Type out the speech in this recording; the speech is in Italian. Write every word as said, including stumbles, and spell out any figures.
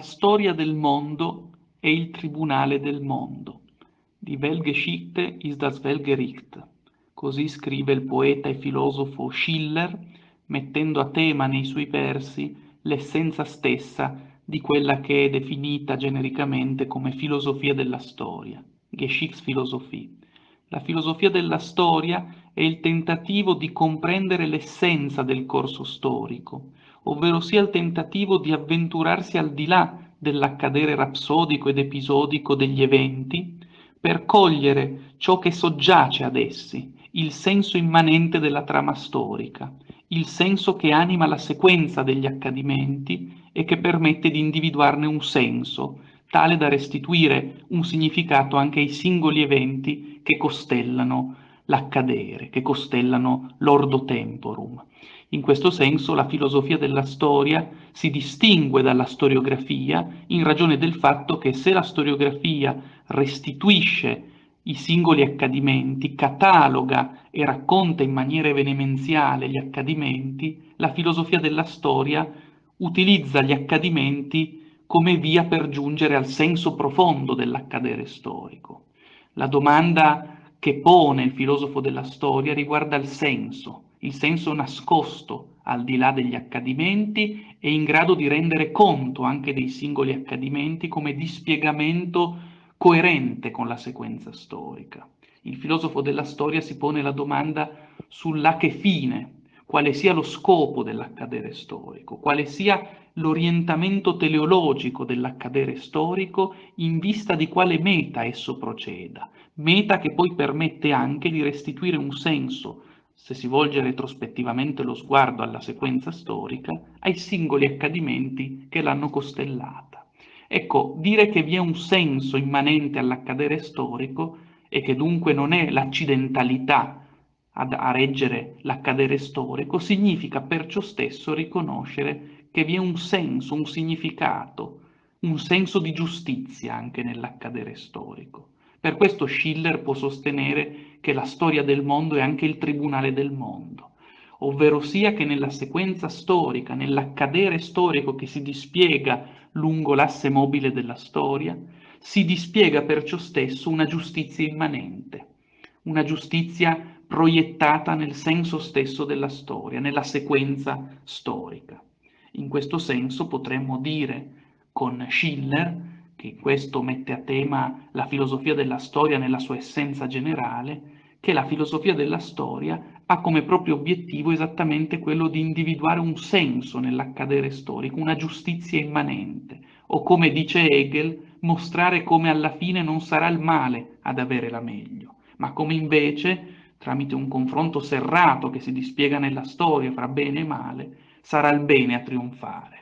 storia del mondo è il tribunale del mondo. Die Weltgeschichte ist das Weltgericht. Così scrive il poeta e filosofo Schiller, mettendo a tema nei suoi versi l'essenza stessa di quella che è definita genericamente come filosofia della storia, Geschichtsphilosophie. La filosofia della storia è il tentativo di comprendere l'essenza del corso storico, ovvero sia il tentativo di avventurarsi al di là dell'accadere rapsodico ed episodico degli eventi, per cogliere ciò che soggiace ad essi, il senso immanente della trama storica, il senso che anima la sequenza degli accadimenti e che permette di individuarne un senso, tale da restituire un significato anche ai singoli eventi che costellano l'accadere, che costellano l'ordo temporum. In questo senso la filosofia della storia si distingue dalla storiografia in ragione del fatto che se la storiografia restituisce i singoli accadimenti, cataloga e racconta in maniera venemenziale gli accadimenti, la filosofia della storia utilizza gli accadimenti come via per giungere al senso profondo dell'accadere storico. La domanda che pone il filosofo della storia riguarda il senso, il senso nascosto al di là degli accadimenti e in grado di rendere conto anche dei singoli accadimenti come dispiegamento coerente con la sequenza storica. Il filosofo della storia si pone la domanda sull'a che fine, quale sia lo scopo dell'accadere storico, quale sia l'orientamento teleologico dell'accadere storico in vista di quale meta esso proceda, meta che poi permette anche di restituire un senso, se si volge retrospettivamente lo sguardo alla sequenza storica, ai singoli accadimenti che l'hanno costellata. Ecco, dire che vi è un senso immanente all'accadere storico e che dunque non è l'accidentalità ad, a reggere l'accadere storico, significa perciò stesso riconoscere che vi è un senso, un significato, un senso di giustizia anche nell'accadere storico. Per questo Schiller può sostenere che la storia del mondo è anche il tribunale del mondo, ovvero sia che nella sequenza storica, nell'accadere storico che si dispiega lungo l'asse mobile della storia, si dispiega perciò stesso una giustizia immanente, una giustizia proiettata nel senso stesso della storia, nella sequenza storica. In questo senso potremmo dire con Schiller, che questo mette a tema la filosofia della storia nella sua essenza generale, che la filosofia della storia ha come proprio obiettivo esattamente quello di individuare un senso nell'accadere storico, una giustizia immanente, o come dice Hegel, mostrare come alla fine non sarà il male ad avere la meglio, ma come invece, tramite un confronto serrato che si dispiega nella storia fra bene e male, sarà il bene a trionfare.